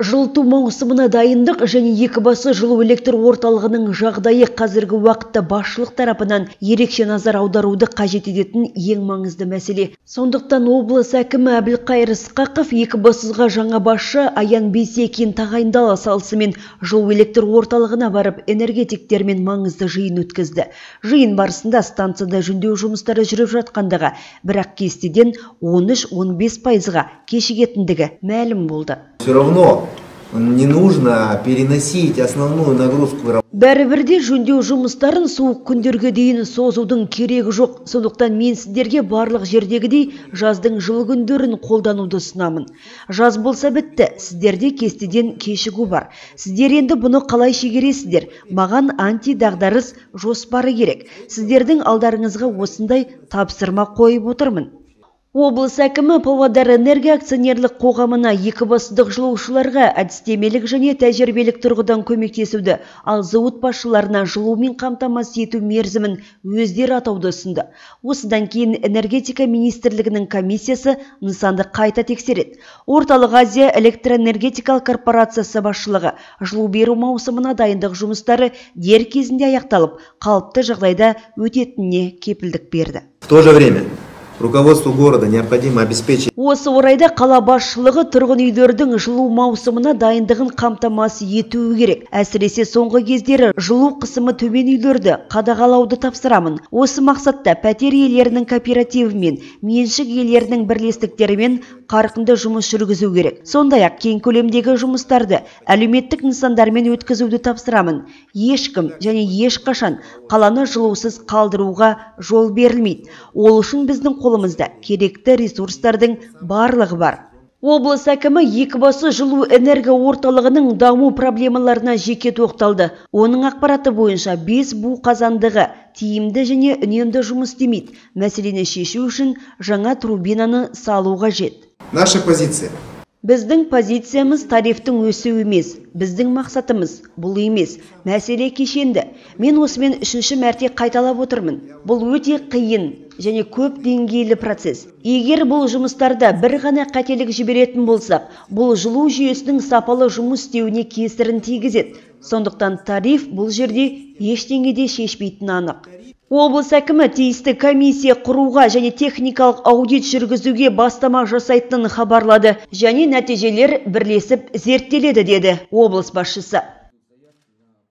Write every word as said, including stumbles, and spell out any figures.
Жылыту маусымына дайындық және Екібастұз жылу электр орталығының жағдайы қазіргі уақытта басшылық тарапынан ерекше назар аударуды қажет ететін ең маңызды мәселе. Сондықтан облыс әкімі Әбілқайыр Ысқақов Екібастұзға жаңа басшы Аян Бейсекин тағайындала салысымен жылу электр орталығына барып энергетиктермен маңызды жиын өткізді. Жиын барысында станцияда жөндеу жұмыстары жүріп жатқандағы, бірақ кестеден он үш он бес пайызға кешігетіндігі мәлім болды. Все равно не нужно переносить основную нагрузку. Бәрібірде жөндеу жұмыстарын суық күндерге дейін созудың керегі жоқ. Сондықтан мен сіздерге барлық жердегідей жаздың жылы күндерін қолдануды ұсынамын. Жаз болса бітті, сіздерде кестеден кешігу бар. Сіздер енді бұны қалай шегересіздер? Маған анти-дағдарыс жоспары керек. Сіздердің алдарыңызға осындай тапсырма қойып отырмын. Облыс әкімі Павлодар энергия акционерлік қоғамына екібастұздық жылушыларға әдістемелік және тәжірибелік тұрғыдан көмектесуді, ал зауыт басшыларына жылумен қамтамасыз ету мерзімін өздері атауды ұсынды. Осыдан кейін энергетика министрлігінің комиссиясы нысанды қайта тексереді. Орталық Азия электроэнергетикалық корпорациясы басшылығы жылу беру маусымына дайындық жұмыстары дер кезінде аяқталып, қалыпты жағдайда өтетініне кепілдік берді. В то же время руководству города необходимо обеспечить. Осы орайда қала басшылығы тұрғын үйлердің жылу маусымына дайындығын қамтамасыз етуі керек. Әсіресе соңғы кездері жылу қысымы төмен үйлерді қадағалауды тапсырамын. Осы мақсатта пәтер иелерінің кооперативімен, меншік иелерінің бірлестіктерімен қарқынды жұмыс жүргізу керек. Сондай-ақ кең көлемдегі жұмыстарды әлеуметтік нысандармен өткізуді тапсырамын. Ешкім және ешқашан қаланы жылусыз қалдыруға жол берілмейді. Ол үшін біздің қолымызда керекті ресурстардың барлығы бар. Облыс әкімі Екібастұз жылу энергия орталығының даму проблемаларына жеке тоқталды. Оның ақпараты бойынша бес бу қазандығы тиімді және үнемді жұмыс істемейді. Мәселені шешу үшін жаңа турбинаны салу қажет. Наша позиция. Біздің позициямыз тарифтің өсуі емес. Біздің мақсатымыз бұл емес. Мәселе кешенді. Мен осымен үшінші мәрте қайталап отырмын. Бұл өте қиын және көп деңгейлі процесс. Егер бұл жұмыстарда бір ғана қателік жіберетін болсақ, бұл жылу жүйесінің сапалы жұмыс істеуіне кесірін тигізеді. Сондықтан тариф бұл жерде ештеңеде шешпейтіні анық. Облыс әкімі тиісті комиссия құруға және техникалық аудит жүргізуге бастама жасайтынын хабарлады, және нәтижелер бірлесіп зерттеледі деді облыс басшысы.